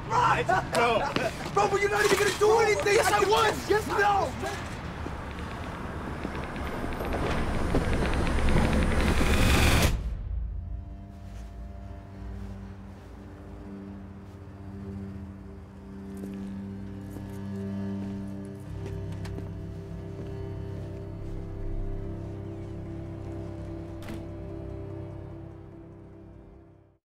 Let's go. Bro, but you're not even gonna do anything. Yes, I was. Yes, no.